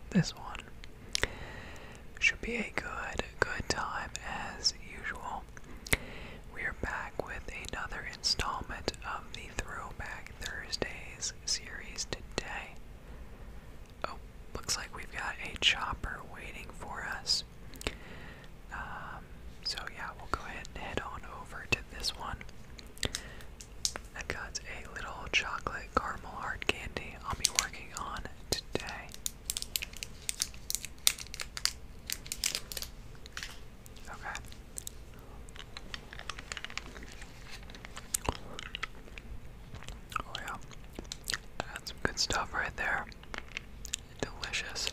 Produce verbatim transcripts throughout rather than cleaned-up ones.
this one should be a good, good time as usual. We are back with another installment of the Throwback Thursdays series today. Oh, looks like we've got a chopper waiting for us. Um, so yeah, we'll go ahead and head on over to this one. I've got a little chocolate caramel hard candy I'll be working on today. Okay. Oh yeah, that's some good stuff right there. Delicious.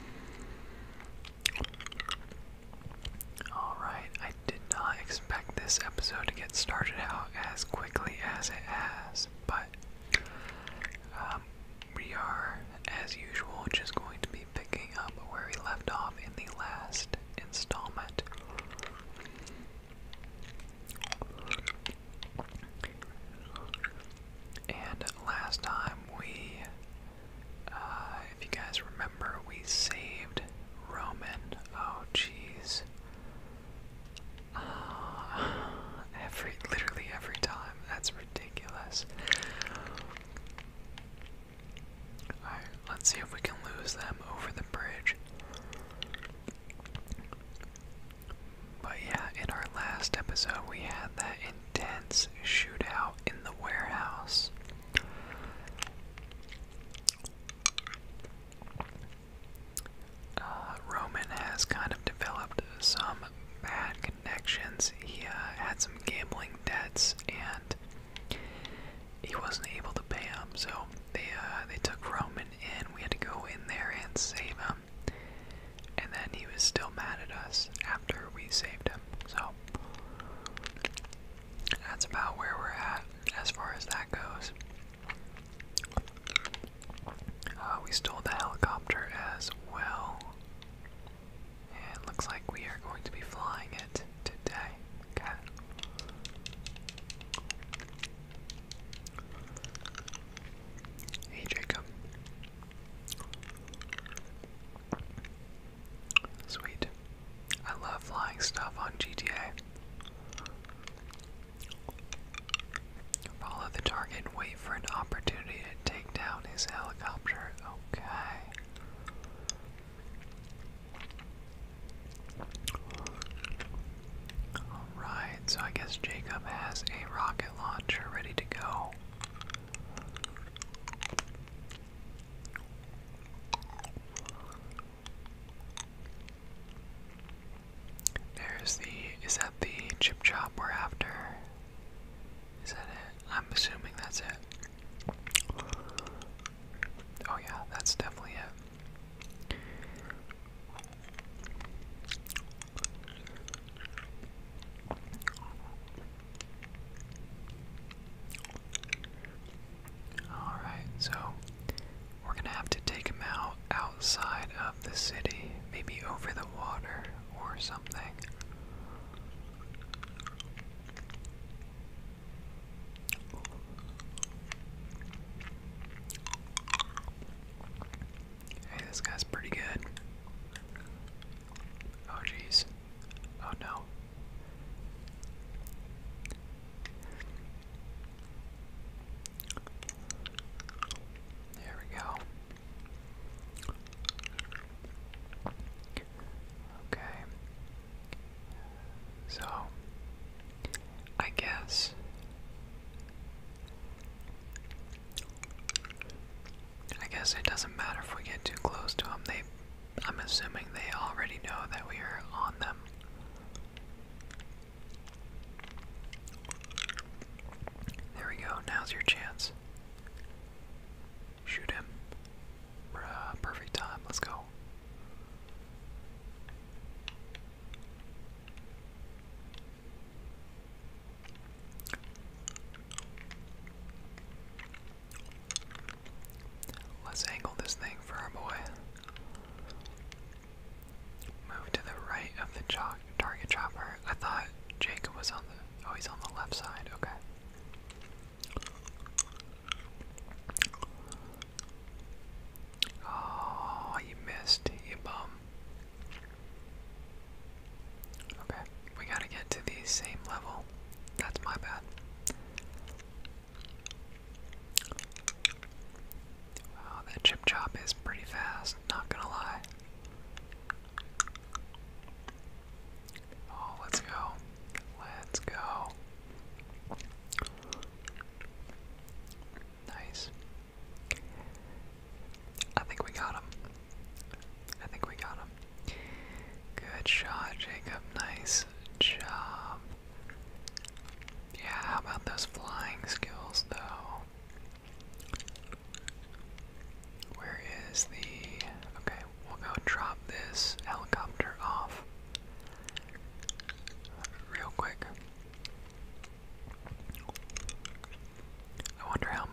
Alright, I did not expect this episode to get started out as quickly as it has, but um, we are, as usual, just going to be picking up where we left off in the last installment. And last time we, uh, if you guys remember, we saved Roman. Oh, jeez. Uh, every, literally every time. That's ridiculous. Alright, let's see if we can lose them over the bridge. But yeah, in our last episode, we had that intense shootout in the warehouse. Uh, Roman has kind of developed some bad connections. He uh, had some gambling debts, and he wasn't able to pay them. So they uh, they took Roman in. We had to go in there and save him. And then he was still mad at us after we saved him. So that's about where we're at as far as that goes. Uh, we stole the helicopter as well. And looks like we are going to be flying it today. Okay. Hey, Jacob. Sweet. I love flying stuff on G T A. Follow the target and wait for an opportunity to take down his helicopter. Okay. Alright, so I guess Jacob has a rocket launcher ready to go. There's the, is that the chip chop we're after? Is that it? I'm assuming that's it. Oh yeah, that's definitely it. Alright, so we're gonna have to take him out outside of the city, maybe over the water or something. Hey, this guy's pretty good. Oh jeez. Oh no. There we go. Okay. So, I guess I guess it doesn't matter if we get too close to them. They, I'm assuming they already know that we are on them. There we go. Now's your chance. Shoot him. Bruh, perfect time. Let's go. Let's angle this thing for our boy. Move to the right of the target chopper. I thought Jacob was on the, oh, he's on the left side. Okay.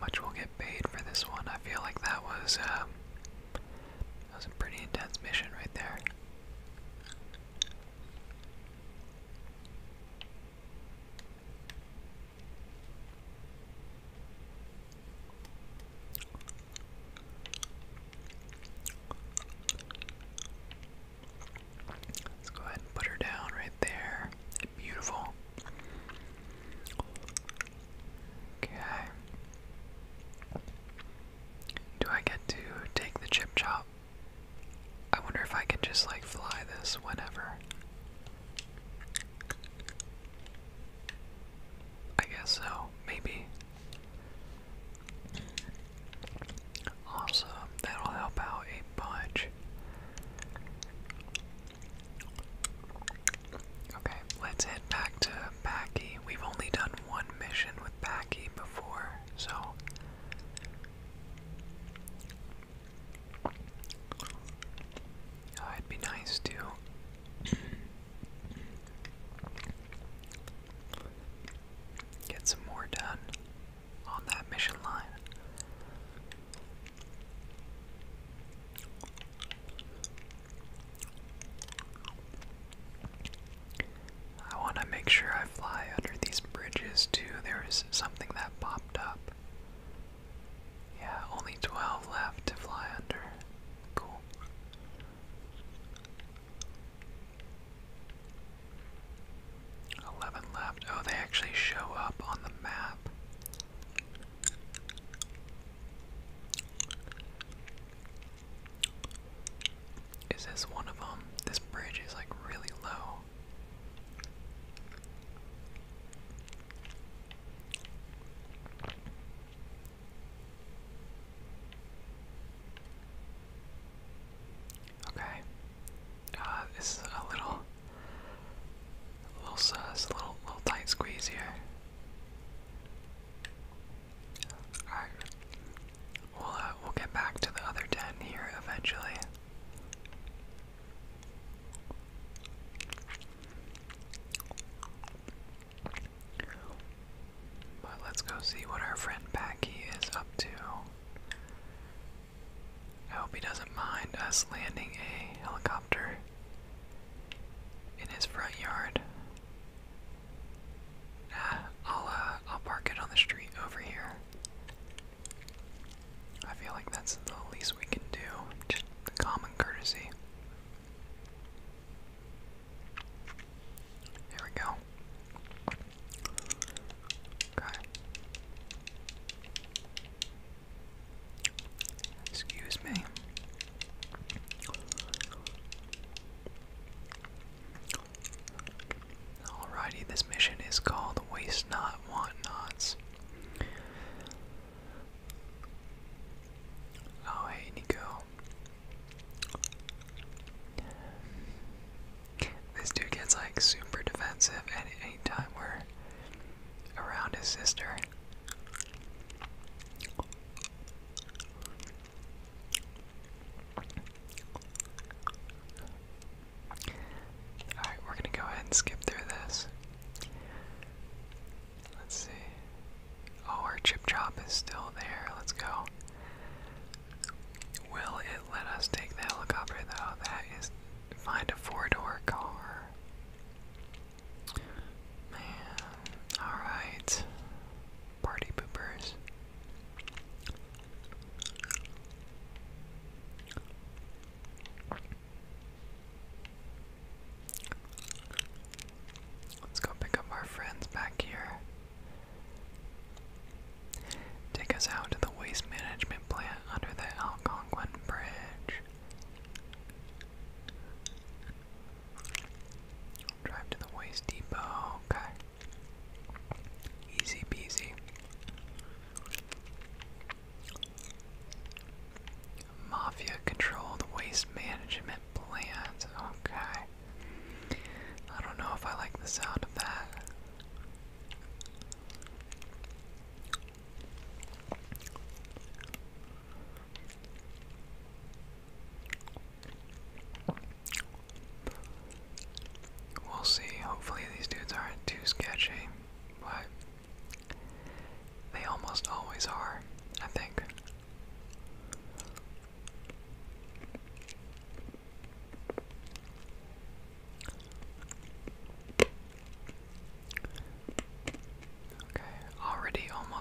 much we'll get paid for this one. I feel like that was uh, that was a pretty intense mission right there. Let's go ahead and put her down right there. Beautiful. Okay. Do I get to take the chip chop? I wonder if I can just like fly this whenever. I guess so, maybe. Awesome, that'll help out a bunch. Okay, let's head back to Packy. We've only done one mission with Packy before, so oh, it'd be nice to get some more done on that mission line. I want to make sure I fly under these bridges too. There is something that popped up. Yeah, only twelve left to fly under. Cool. eleven left. Oh, they actually show up on the map. Is this one of them? This bridge is like really low. Okay. Uh, this is a little, a little sus, a little, little tight squeeze here. Alright. We'll, uh, we'll get back to the other ten here eventually. But let's go see what our friend Packy is up to. I hope he doesn't mind us landing a helicopter in his front yard. Ah, I'll uh, I'll park it on the street over here. I feel like that's the least we can do. Just common courtesy. There we go. Okay. Excuse me. Alrighty, this mission is called Waste Not, Want Nots. Oh, hey, Nico. This dude gets like super defensive at any time we're around his sister. Alright, we're gonna go ahead and skip through this. Let's see. Oh, our chip chop is still there. Let's go. Will it let us take the helicopter though? That is, find a four-door car. Man, alright. Party poopers. Let's go pick up our friends back here. Take us out to the waste management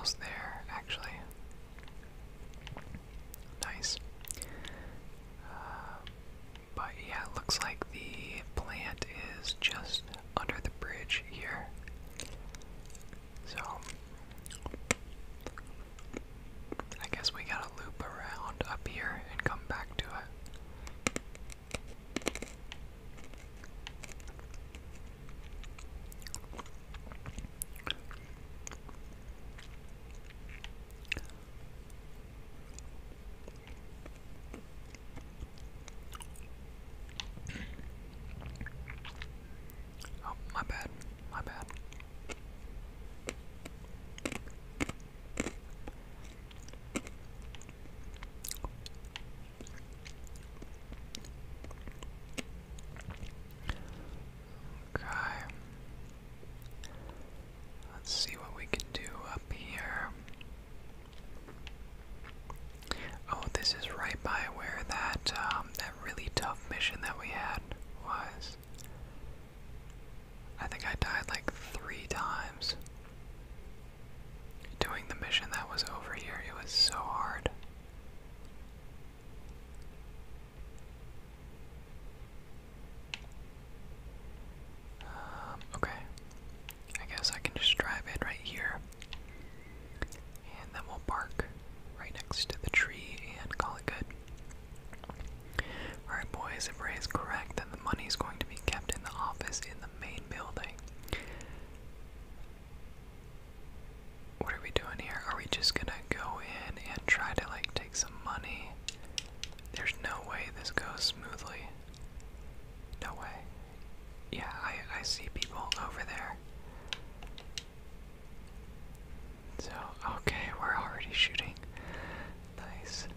almost there, actually. Nice. Uh, but yeah, it looks like the plant is just under the bridge here. So, I guess we gotta loop around up here and come back to it. Oh, my bad, my bad. Okay. Let's see what we can do up here. Oh, this is right by where that um, that really tough mission that we had was. I think I died like three times doing the mission that was over here. It was so hard. Um, okay. I guess I can just drive in right here. And then we'll park right next to the tree and call it good. Alright boys, if Ray is correct, then the money is going to be kept in the office in the main building. What are we doing here? Are we just gonna go in and try to like take some money? There's no way this goes smoothly. No way. Yeah, I, I see people over there. So, okay, we're already shooting. Nice.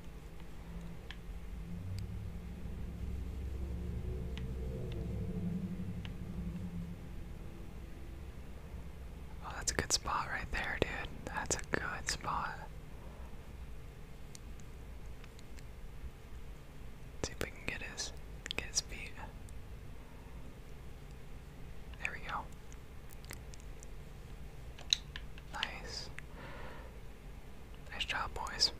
Oh, that's a good spot right there, dude. That's a good spot. Let's see if we can get his get his feet. There we go. Nice. Nice job, boys.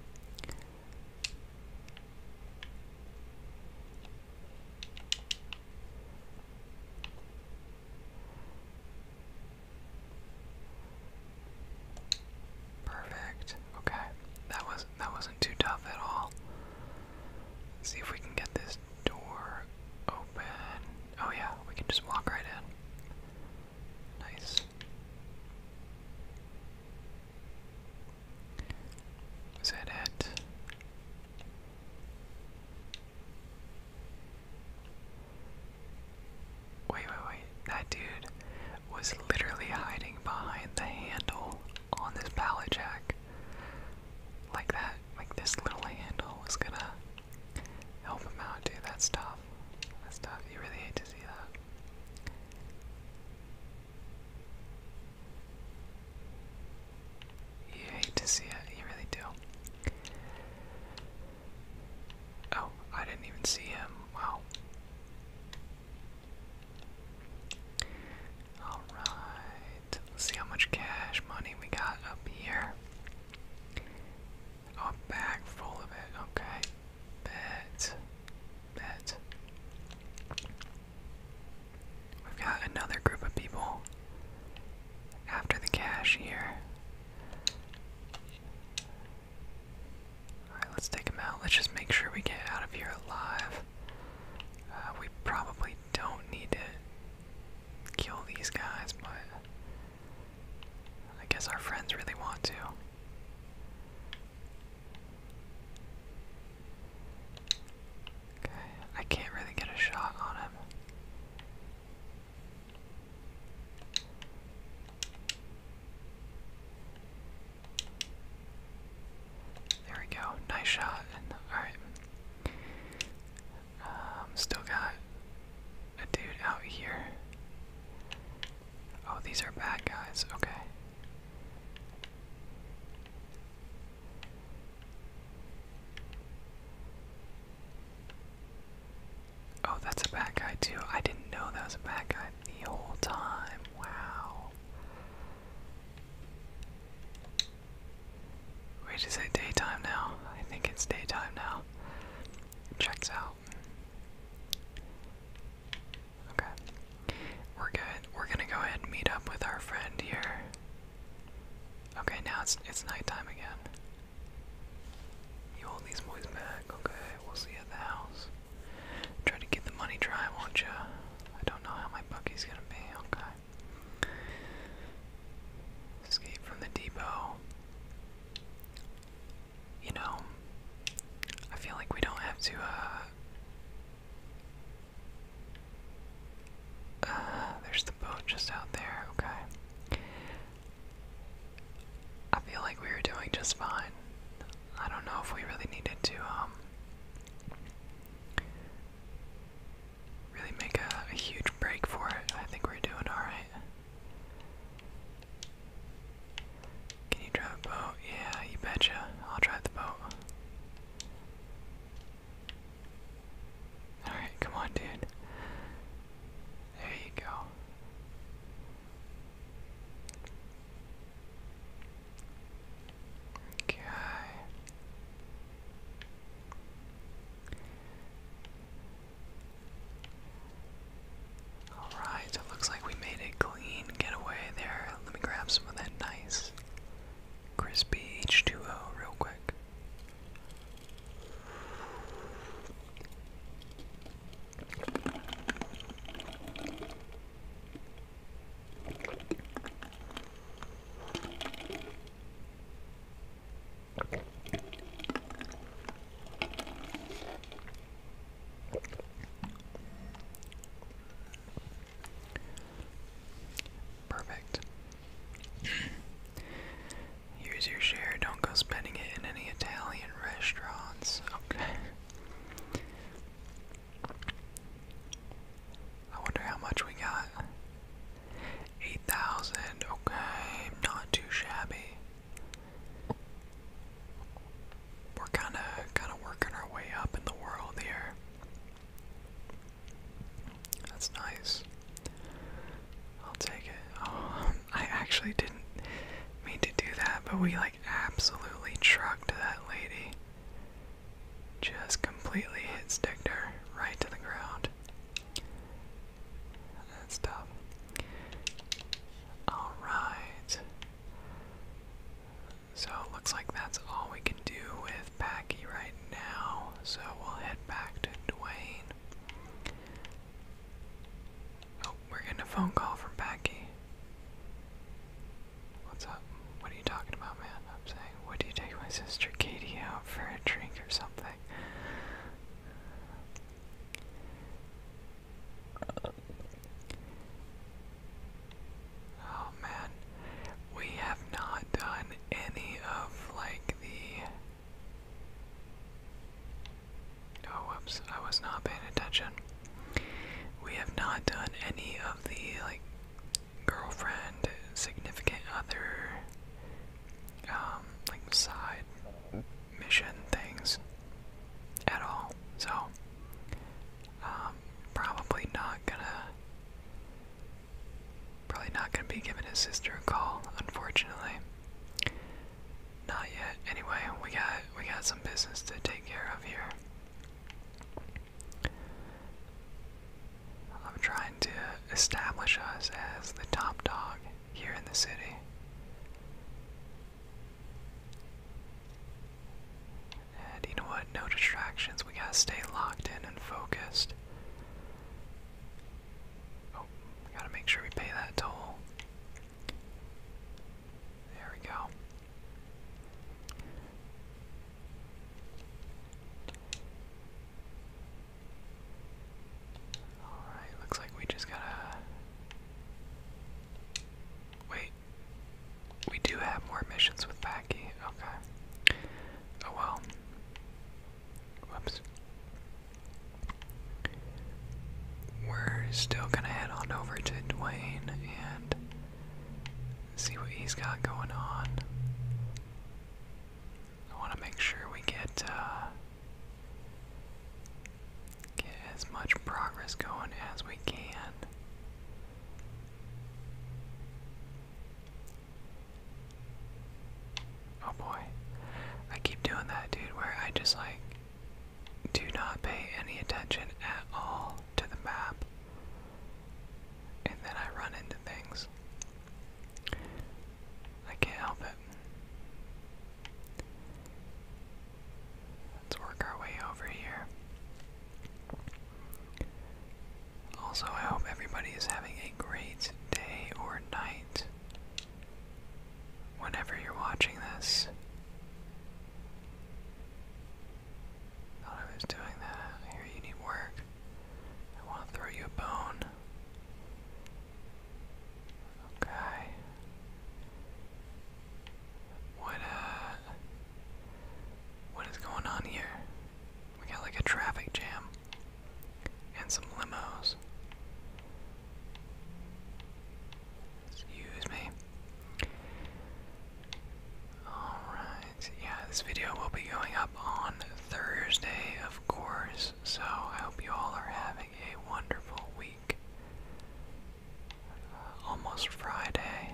Perfect. Okay. That was that wasn't too tough at all. Let's see if we can get this door open. Oh yeah, we can just walk right in. Nice. Is that it? Wait, wait, wait. That dude was literally hiding behind the handle on this pallet jack. Like that. Like this little handle was gonna help him out, dude. That's tough. That's tough. You really hate to see that. You hate to see it. You really do. Oh, I didn't even see him. Wow. Alright. Let's see how much cash money we got up here. Oh, a bag full of it. Okay. Bet. Bet. We've got another group of people after the cash here. Alright, let's take them out. Let's just make sure we get out of here alive. Uh, we probably don't need to kill these guys, but I guess our friends really want to. Okay, I can't really get a shot on him. There we go, nice shot. Alright. Um, still got a dude out here. Oh, these are bad guys, okay. Oh, that's a bad guy too. I didn't know that was a bad guy the whole time. Wow. is it daytime now? I think it's daytime now. Checks out. Okay. We're good. We're gonna go ahead and meet up with our friend here. Okay, now it's it's nighttime again. You hold these boys back. Okay, we'll see you at the house. Try to get the money dry, won't ya? I don't know how my bucky's gonna be. Okay. Escape from the depot. You know, I feel like we don't have to, uh... Uh, there's the boat just out there, okay. I feel like we were doing just fine. I don't know if we really needed to, um... really make a, a huge break for it. I think we're doing alright. Can you drive a boat? Yeah, you betcha. I'll drive the boat. Alright, come on, dude. There you go. Okay. Alright, so it looks like we made a clean getaway there. Let me grab some of that nice crispy H two O real quick. Perfect. Here's your share. Don't go spending it in any Italian restaurants. Okay. I wonder how much we got. eight thousand. Okay, not too shabby. We're kind of kind of working our way up in the world here. That's nice. I'll take it. Oh, I actually didn't mean to do that, but we like absolutely trucked that lady. Just completely hit sticked her right to the ground. That's tough. Alright. So it looks like that's all we can do with Packy right now. So we'll head back to Dwayne. Oh, we're getting a phone call from Packy. What's up? What are you talking about, man? I'm saying, would you take my sister Katie out for a drink or something? Oh man, we have not done any of like the. Oh, whoops! I was not paying attention. We have not done any of the like girlfriend, significant other, um, like side mission things at all. So, um, probably not gonna, probably not gonna be giving his sister a call, unfortunately. Not yet. Anyway, we got we got some business to take care of here. I'm trying to establish us as the top dog here in the city. And you know what? No distractions. We gotta stay locked in and focused. Oh, gotta make sure we pay that toll. There we go. Alright, looks like we just gotta. Wait. We do have more missions with Packy. Okay. Oh well. Whoops. We're still gonna head on over to Dwayne and see what he's got going on. I want to make sure we get uh, get as much progress going as we can. Oh boy. whenever you're watching this. Thought I was doing that. I hear you need work. I want to throw you a bone. Okay. What, uh... What is going on here? We got like a traffic jam. And some limos. Excuse me. Alright, yeah, this video will be going up on Thursday, of course, so I hope you all are having a wonderful week. Uh, almost Friday,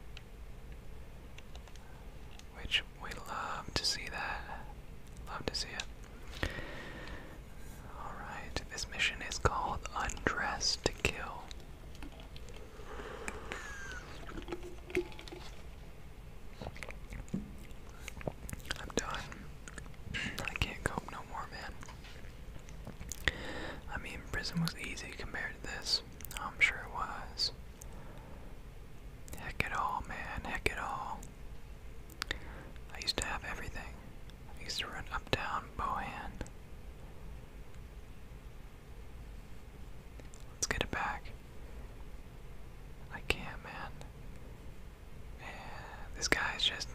which we love to see that. Love to see it. Alright, this mission is called Undress to Kill. I'm done. I can't cope no more, man. I mean, prison was easy compared to this. I'm sure it was. Heck it all, man. Heck it all. I used to have everything. I used to run up, down, Bohan. Let's get it back. I can't, man. Man, this guy's just...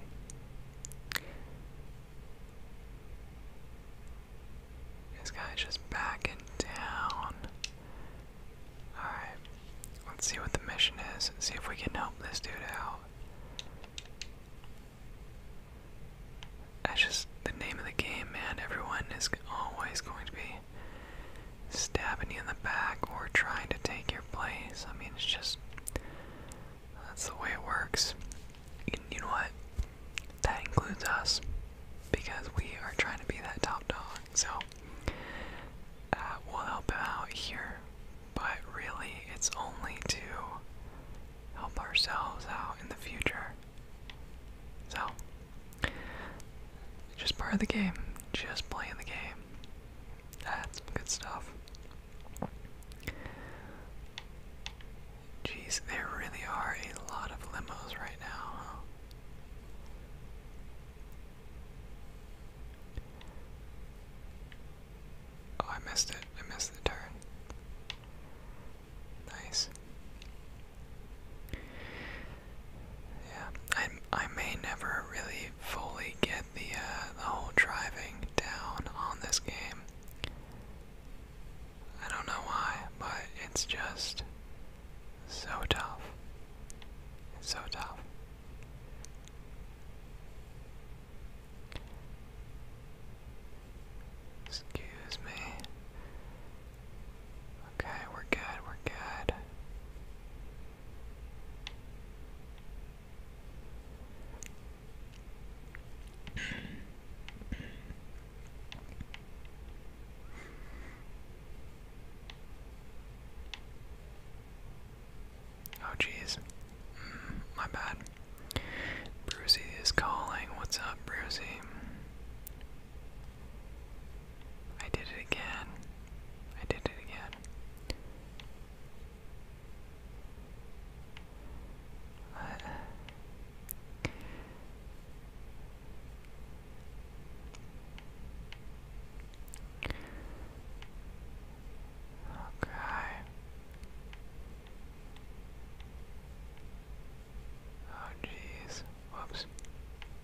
This guy's just backing down. Alright. Let's see what the mission is. See if we can help this dude out. That's just the name of the game, man. Everyone is always going to be stabbing you in the back or trying to take your place. I mean, it's just... That's the way it works. You, you know what? That includes us. Because we are trying to be that top dog. So, uh, we'll help him out here. But really, it's only to help ourselves out in the future. So, just part of the game. Just playing the game. That's good stuff. Jeez, there really are a lot of limos right now, huh? Oh, I missed it. I missed the turn. Nice. Yeah, I I may never really fully get the uh, the whole driving down on this game. I don't know why, but it's just so tough. It's so tough. Excuse me. Okay, we're good, we're good. Oh jeez. Mm, my bad. Brucey is calling. What's up, Brucey? I did it again. I did it again. What? Okay. Oh jeez. Whoops.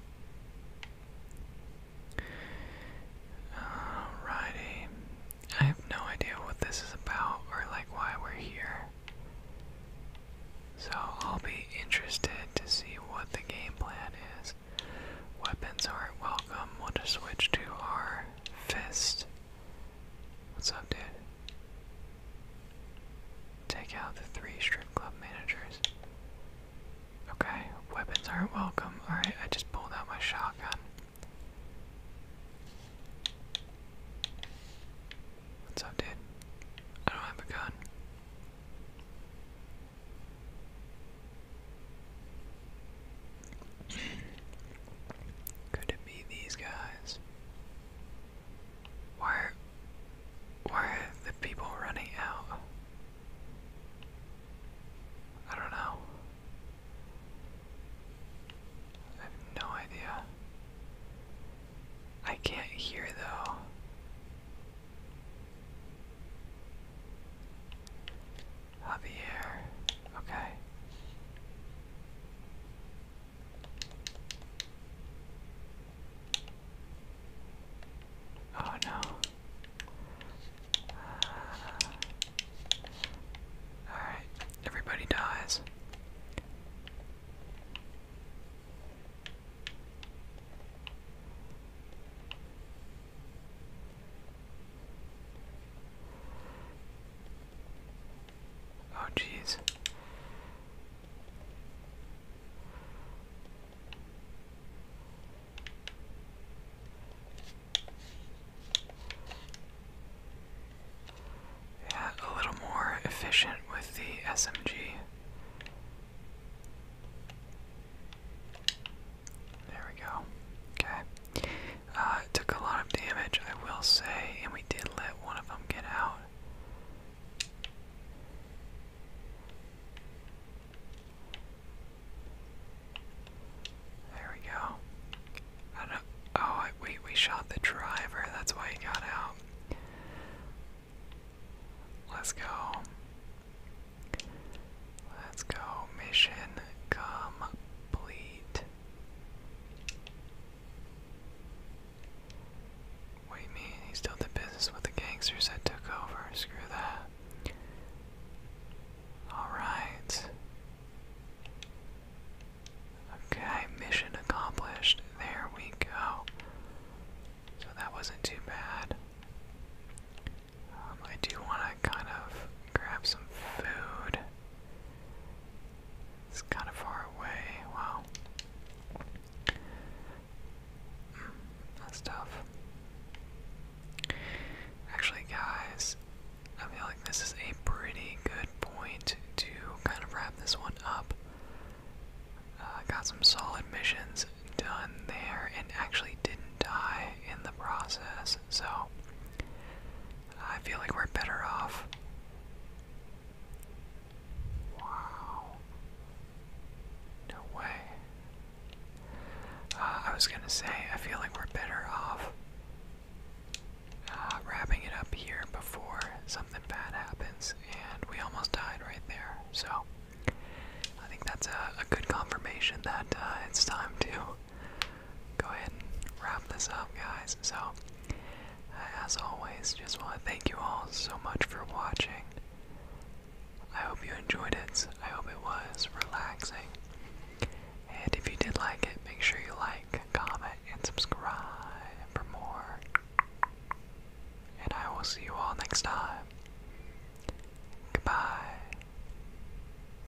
say, and we did let one of them get out. There we go. I don't. Oh, we we shot the driver. That's why he got out. Let's go. Let's go. Mission complete. Wait, me? He still did business with the gangsters that took over. Screw that. Alright. Okay, mission accomplished. There we go. So that wasn't too bad. Um, I do want to kind of grab some food. It's kind of far away. Wow. Mm, that's tough. Actually, guys, I feel like this is a pretty good point to kind of wrap this one up. Uh, got some solid missions done there and actually didn't die in the process, so I feel like we're better off. Wow. No way. Uh, I was gonna say, I feel like we're better off uh, wrapping it up here before something bad happens, and we almost died right there, so I think that's a, a good confirmation that uh, it's time to go ahead and wrap this up, guys. So, uh, as always, just want to thank you all so much for watching. I hope you enjoyed it. I hope it was relaxing. And if you did like it, make sure you like, comment, and subscribe for more. And I will see you all next time.